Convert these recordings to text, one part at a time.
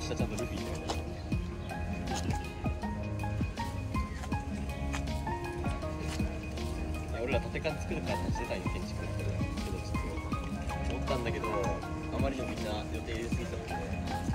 下ちゃんとルフィって書いてある。いや俺ら縦缶作るからしてたんよ、建築ってけど、ちょっと思ったんだけど、あまりにもみんな予定入れすぎたので。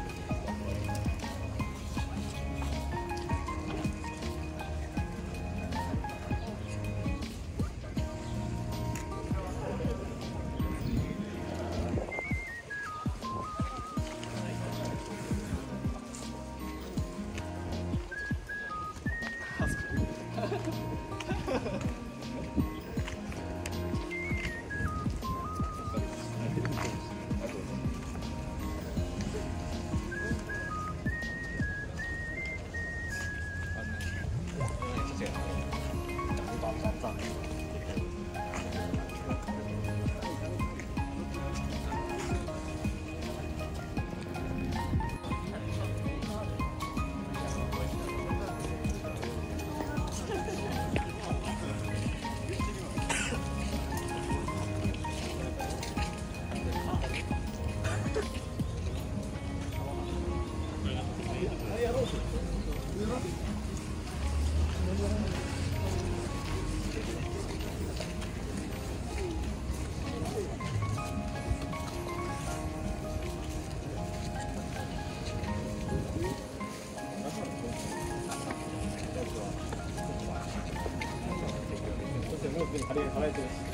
払えてるし。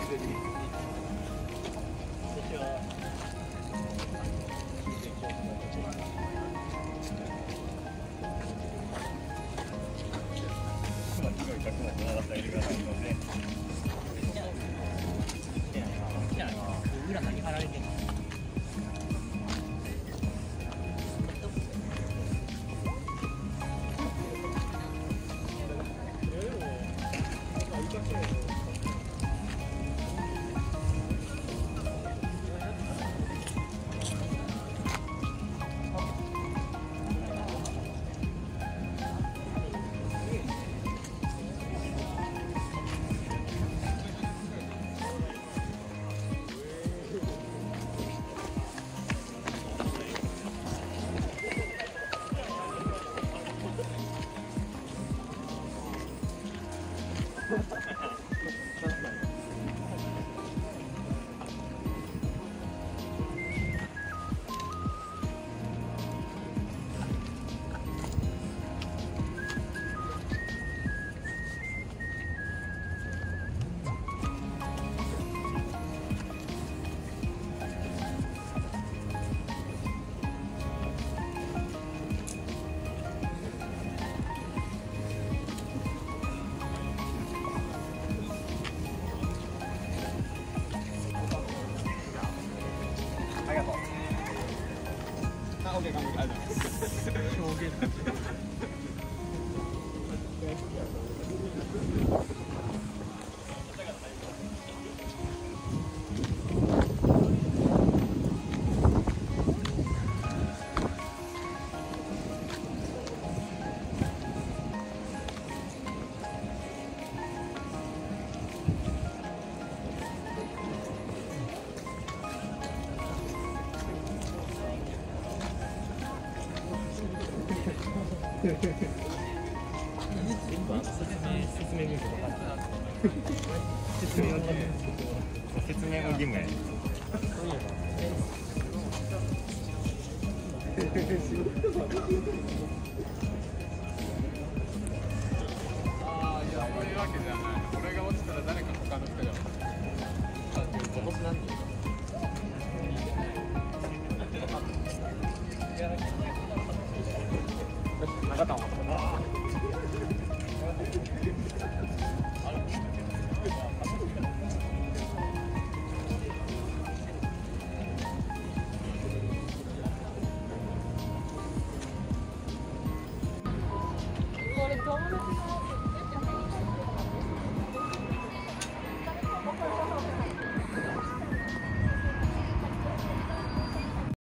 裏何貼られてんの？ ありがとう。あ、オッケー、完璧、ありがとうございます。表現。 説明の義務や。 ああ、いや、そういうわけじゃない。俺が落ちたら誰か他の人が。 今年なんで？ 中田も。